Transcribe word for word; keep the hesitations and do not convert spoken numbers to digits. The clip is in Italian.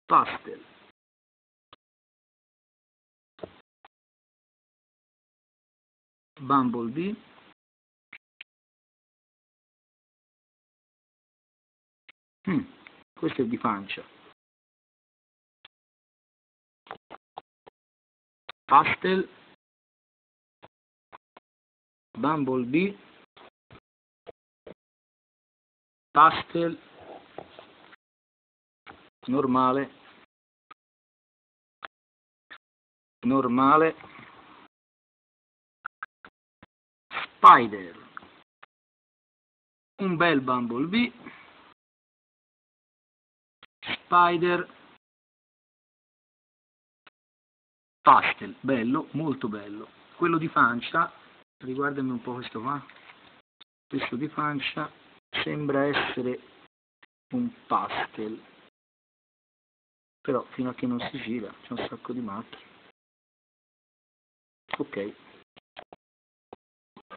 pastel, bumblebee, mm, questo è di pancia, pastel, bumblebee, pastel, normale, normale, spider, un bel bumblebee, spider, pastel, bello, molto bello. Quello di pancia, riguardami un po' questo qua, questo di pancia sembra essere un pastel, però fino a che non si gira c'è un sacco di macchie. Ok.